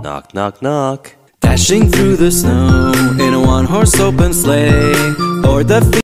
Knock, knock, knock. Dashing through the snow in a one-horse open sleigh, o'er the